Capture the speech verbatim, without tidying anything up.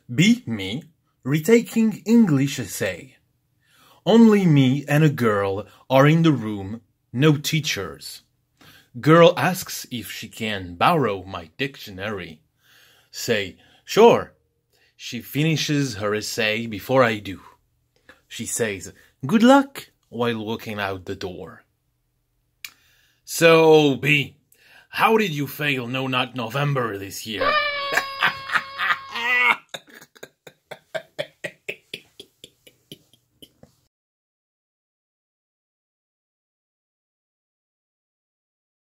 B. Me, retaking English essay. Only me and a girl are in the room, no teachers. Girl asks if she can borrow my dictionary. Say, sure. She finishes her essay before I do. She says, good luck, while walking out the door. So, B, how did you fail No Not November this year?